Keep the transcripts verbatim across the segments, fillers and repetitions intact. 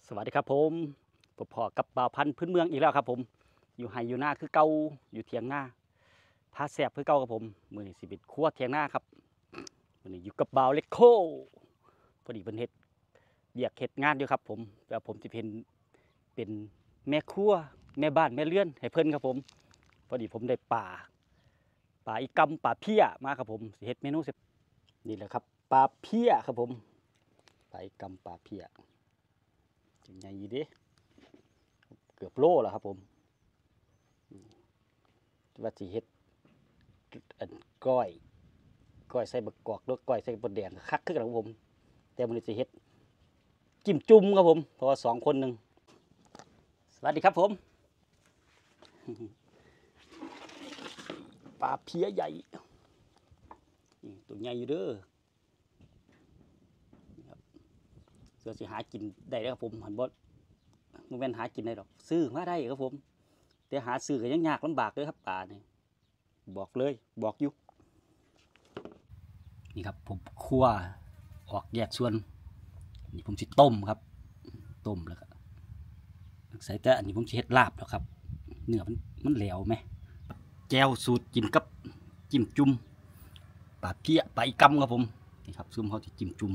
สวัสดีครับผมผมพอกับบ่าวพันธุ์พื้นเมืองอีกแล้วครับผมอยู่ไฮอยู่หน้าคือเก่าอยู่เทียงหน้าพาแสบคือเก่าครับผมมือนี้สิบิดครัวเทียงหน้าครับมือนี้อยู่กับบ่าวเล็กโคพอดีเป็นเฮ็ดเรียกเฮ็ดงานอยู่ครับผมแต่ผมจะเป็นเป็นแม่ครัวแม่บ้านแม่เรือนให้เพิ่นครับผมพอดีผมได้ป่าป่าอีกำป่าเพี้ยมาครับผมสิเฮ็ดเมนูเสร็จนี่แหละครับป่าเพี้ยครับผมป่าอีกำป่าเพี้ยจังไงยีเด้เกือบโลแล้วครับผมว่าสิเฮ็ดอันก้อยก้อยใส่บักกอกแล้วก้อยใส่บดแดงคักขึ้นกันครับผมแต่มันสิเฮ็ดจิ้มจุ่มครับผมเพราะว่าสองคนหนึ่งสวัสดีครับผมปลาเพี้ยใหญ่ตัวใหญ่อยู่เด้อเสือสิหากินได้แล้วครับผมหันบดมันเป็นหากินได้หรอกซื้อมาได้ครับผมแต่หาซื้อก็ยังยากลำบากเลยครับปลาเนี่ยบอกเลยบอกอยู่นี่ครับผมคั่วออกแยกส่วนนี่ผมสิต้มครับต้มแล้วก็ใส่แต่อันนี้ผมสิเฮ็ดลาบแล้วครับเนื้อมันมันแหลวไหมแจ่วสูตรกินกับจิ้มจุ่มปลาเพี้ยปลาอีกำครับผมนี่ครับซุ่มเขาสิจิ้มจุ่ม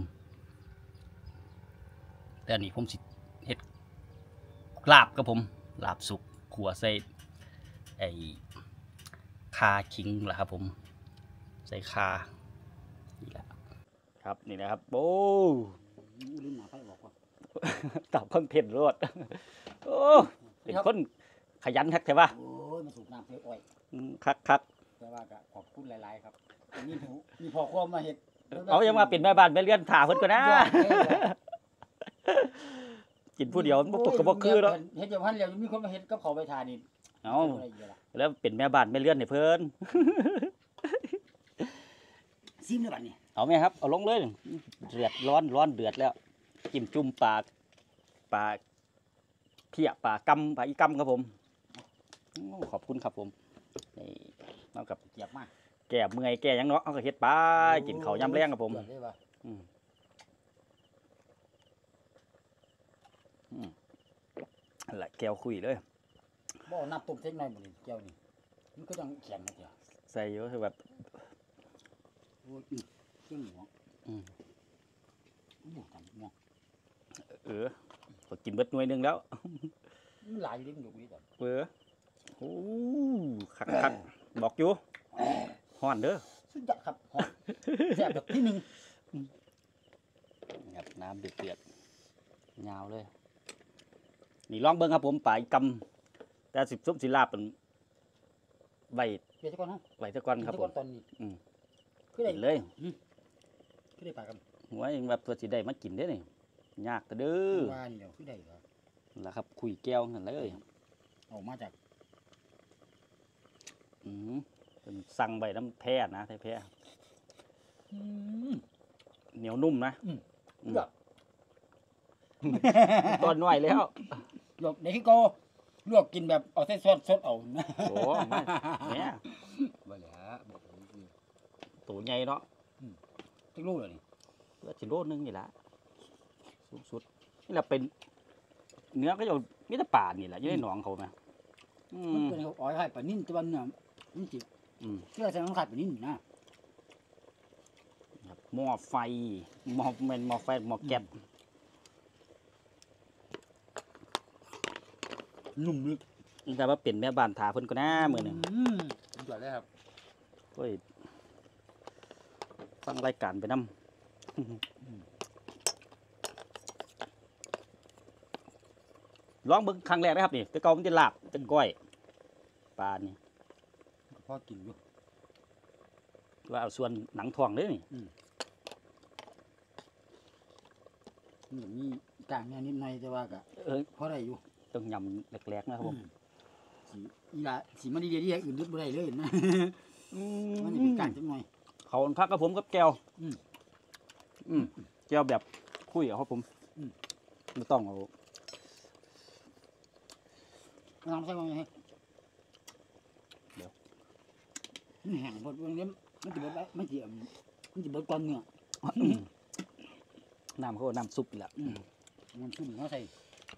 แต่อันนี้ผมสิเฮ็ดลาบครับผมลาบสุกขัวใส่ไอ้คาขิงแหละครับผมใส่คานี่แหละครับนี่นะครับโอ้ลิ้นหนาไฟบอกว่าตับคอนเทนต์รอดโอ้เป็นคนขยันทักใช่ปะโอ้ยมาสูบน้ำเพื่ออ้อยคักคักแต่ว่าก็ขอบคุณหลายๆครับนี่หูมีพอความมาเห็ดเอายังมาเป็นแม่บ้านแม่เลี้ยงถ่าเพิ่นก็นะกินผู้เดียวมันบ่ก็บ่คือเนาะเฮ็ดจังพันแล้วมีคนมาเฮ็ดกับเขาไปทานนี่เอาแล้วเป็นแม่บ้านแม่เลี้ยงให้เพิ่นซิมเลยบัดนี้เอาไหมครับเอาลงเลยเดือดร้อนร้อนเดือดแล้วจิ้มจุ่มปลาปลาเพี้ยปลากำปลาอีกำครับผมขอบคุณครับผมนี่นอกจากเกียบมากแก่เมื่อยแก่ยังเนาะเอาก็เฮ็ดไปกินข้าวยำแรงครับผมอืมอืมนั่นแหละแก้วคุยเลยบ่น้ำต้มเท่งหน่อยบ่นี่แก้วนี่มันก็ยังแข็งนะเจ้าใส่เยอะคือแบบโอ้ยเครื่องหัวอืมบ่ทำบ่เออพอกินเบิดหน่วยนึงแล้วมันหลายลิ้นอยู่นี่ก่อนเออโอ้คักๆบอกอยู่ฮ้อนเด้อสุดยอดครับฮ้อนแซ่บแบบที่หนึ่งครับน้ำเดือดๆยาวเลยนี่ลองเบิ่งครับผมปลาอีกำแต่สิบซุปสิลาบเป็นใบเดี๋ยวก่อนฮะใบตะกอนครับผมตอนนี้อืมคือได้เลยคือได้ปลากันไว้แบบตัวสิได้มากินได้นี่ยากเด้อว่านี่เดี๋ยวคือได้เหรอแล้วครับคุยแก้วนั่นเลยออกมาจากอืมเป็นสั่งใบน้ำแพ้นะไทยแพ้เหนียวนุ่มนะตอนน้อยแล้วลวกเด็กโกลวกกินแบบเอาเส้นสดสดเอาโอ้ไม่เนี่ยบ่เหลือตัวใหญ่เนาะจักโลเลยนี่ก็สิโลนึงนี่แหละสูงสุดนี่แหละเป็นเนื้อก็อยู่มิตรป่านี่แหละอยู่ในหนองเขาไหมมันเป็นอ้อยไข่ปลานิ่มตัวเนี่ยมันจิเชื่อใส่น้ำไข่ปลานิ่มนะหม้อไฟหม้อเป็นหม้อไฟหม้อแก๊สนุ่มลึกนี่แต่ว่าเป็นแม่บ้านถาเพิ่นก็น่ามือหนึ่งจอดเลยครับเฮ้ยฟังรายการไปน้ำลองเบิ่งครั้งแรกนะครับนี่แต่เก่ามันจะลาบเป็นก้อยปลานี่พ่อกินอยู่ว่าเอาส่วนหนังทองเลยนี่มันมีกลางเนี่ยนิดหน่อยแต่ว่าก็เออพอได้อยู่ต้องยำแหลกๆนะครับผมสีอีละสีมันดีๆอย่างอื่นลึกไม่ได้เลยนะมันจะเป็นกลางจังหน่อยเขาพักกับผมกับแก้วอืมแก้วแบบคุยกับเขาผมไม่ต้องเอาลองใส่มาให้เดี๋ยวนี่แห้งหมดวันนี้มันจะเบิดไว้มันจะมันจะเบิดก้อนเนื้อน้ำเขาน้ำซุปแหละน้ำซุปเขาใส่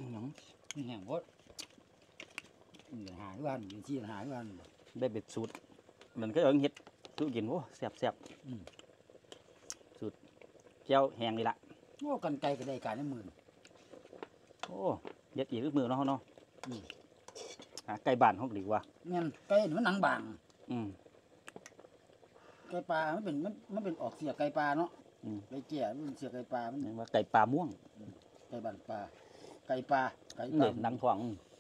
หยังมันแห้งโพดเดี๋ยวหาทุกวันเดี๋ยวชี้หาทุกวันได้เบ็ดสูตรมันก็ยังเฮ็ดสู้กินโอ้แซ่บแซ่บอืมสูตรเจียวแห้งนี่ละโอ้กันไกลก็ได้การในมือโอ้เย็ดอีกมือเนาะเนาะอืมหาไก่บ้านเขาดีกว่าแม่นไก่นี่มันหนังบางอืมไก่ปลามันเป็นมันมันเป็นออกเสียไก่ปลาเนาะอืมไก่แก่มันเป็นเสียไก่ปลามันเรียกว่าไก่ปลาม่วงไก่บ้านปลาไก่ปลาไก่ปลาเด่นดังทอง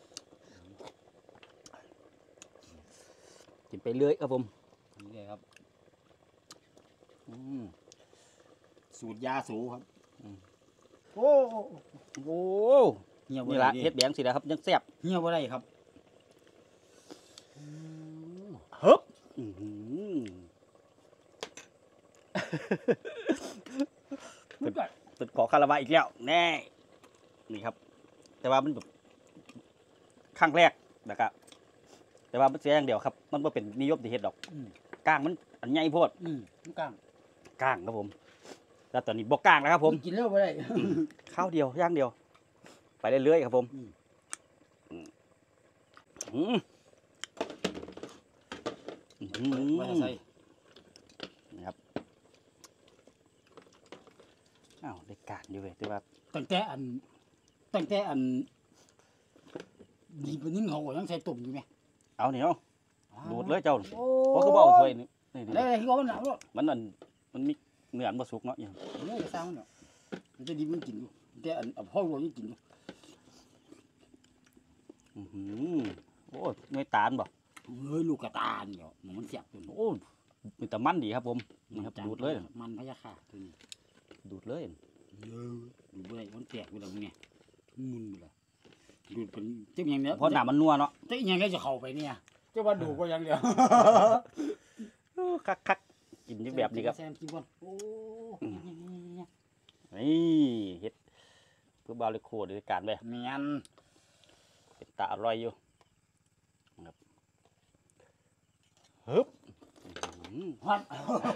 กินไปเรื่อยครับผมนี่ครับอืมสูตรยาสูครับอืมโอ้โอ้เหี่ยวนี่บ่ละได้เฮ็ดแบงสิแล้วครับยังแซ่บเหี่ยวบ่ได้ครับฮึบอื้อหือสุดยอดตึกขอคาราวะอีกแล้วแน่นี่ครับ แต่ว่ามันแบบครั้งแรกนะครับแต่ว่ามันเสียอย่างเดียวครับ มันไม่เป็นนิยมที่เฮ็ดดอกอืมก้างมันอันใหญ่โพดอืมมันกลางก้างครับผมแล้วตอนนี้บ่ก้างแล้วครับผมกินแล้วบ่ได้ข้าวเดียวย่างเดียว ไปเรื่อยๆครับผมอืมอืมอืมว่าจะใส่นะครับอ้าวได้การอยู่เว้ยแต่ว่าตั้งแต่อันตั้งแต่อันดีปานนี้เขาก็ยังใส่ตุ่มอยู่ไหมเอาเหนียวดูดเลยเจ้าโอ้เพราะคือบ่เอาถ้วยนี่นี่นี่ได้ที่เขามันหนาวแล้วมันอันมันมีเนื้ออันบ่สุกเนาะอย่างเนี่ยจะสร้างมันเนาะมันจะดีมันกินอยู่แต่อันเอาพ่อรวยยังกินอยู่อื้อหือโอ้ยหน่วยตาลบ่เฮ้ยลูกกระตาเนี่ยมันเสียบตัวนี้โอ้ยมีแต่มันดีครับผมนี่ครับดูดเลยมันพะยาค่ะตัวนี้ดูดเลยเยอะดูบ่ได้มันแตกไปแล้วเนี่ยมุนไปแล้วดูดเป็นเจ้าอย่างเนี้ยเพราะน้ำมันนัวเนาะเจ้าอย่างเนี้ยจะเข้าไปเนี่ยเจ้าว่าดูก็อย่างเดียวคักคักๆกินอยู่แบบนี้ครับแซมกินบอลโอ้นี่เฮ็ดเพื่อบาลิโคด้วยการไปเมียนเป็นตาอร่อยอยู่ครับฮึบอื้อหือฮอด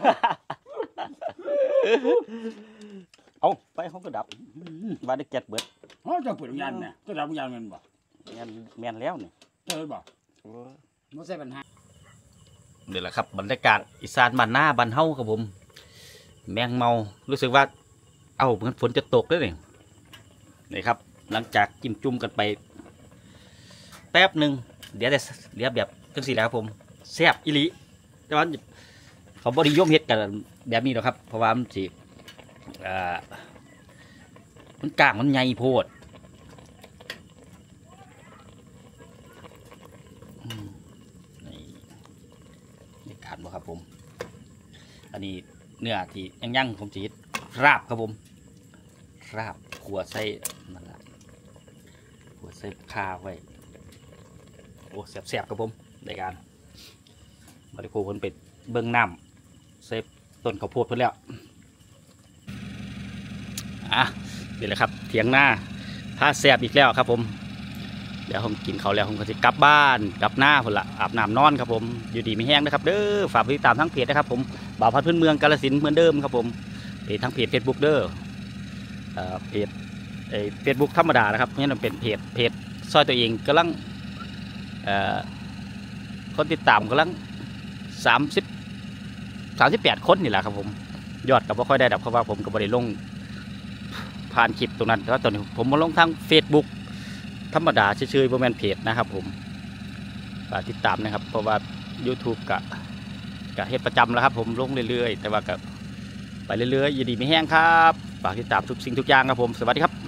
เอาไปเขาก็ดับว่าได้เก็ดเบิดฮอดจะเปิดยันเนี่ยจะดับยันมันบ่แม่นแม่นแล้วนี่เจอบ่ไม่ใช่ปัญหาเดี๋ยวละครับบรรยากาศอีสานบ้านหน้าบ้านเฮาครับผม แมงเมารู้สึกว่า เอ้าเหมือนฝนจะตกแล้วนี่นี่ครับ หลังจากจิ้มจุ่มกันไป แป๊บหนึ่งเดี๋ยวแต่เดี๋ยวแบบจังสี่แหล้วครับผมแซ่บอีหลีแต่ว่าเขาบริยมเฮ็ดกันแบบนี้หรอกครับ เพราะว่ามันสิอ่ามันกลางมันใหญ่โพดอืมนี่นี่การบ่ครับผม อันนี้เนื้อที่ย่างๆผมสิเฮ็ดราบครับผม ราบขัวใส่นั่นแหละขัวใส่ข้าวไว้โอ้แซ่บๆครับผมในการบริโภคเพิ่นเป็ดเบิ้งน้ำใส่ต้นข้าวโพดเพิ่นแล้วอ่ะเดี๋ยวแหละครับเถียงหน้าผ้าแซ่บอีกแล้วครับผมเดี๋ยวผมกินเขาวแล้วผมก็จะกลับบ้านกลับหน้าพุ่นละอาบน้ำนอนครับผมอยู่ดีไม่แห้งนะครับเด้อฝากติดตามทั้งเพจนะครับผมบ่าวพัดพื้นเมืองกาฬสินธุ์เหมือนเดิมครับผมทั้งเพจเฟซบุ๊กเด้อเพจเฟซบุ๊กธรรมดานะครับนี่มันเป็นเพจเพจซอยตัวเองกำลังคนติดตามกำลังสามสิบสามสิบแปดคนนี่แหละครับผมยอดก็ไม่ค่อยได้ดับเพราะว่าผมก็ไม่ได้ลงผ่านคลิปตรงนั้นแต่ว่าตอนนี้ผมมาลงทางเฟซบุ๊กธรรมดาเฉยๆโมเมนเพจนะครับผมฝากติดตามนะครับเพราะว่า YouTube กะกะเฮ็ดประจำแล้วครับผมลงเรื่อยๆแต่ว่าก็ไปเรื่อยๆอยู่ดีไม่แห้งครับฝากติดตามทุกสิ่งทุกอย่างครับผมสวัสดีครับ